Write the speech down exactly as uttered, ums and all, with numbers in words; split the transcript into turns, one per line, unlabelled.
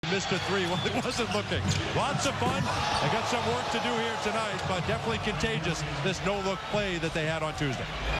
Missed a three when it wasn't looking. Lots of fun. They got some work to do here tonight, but definitely contagious, this no-look play that they had on Tuesday.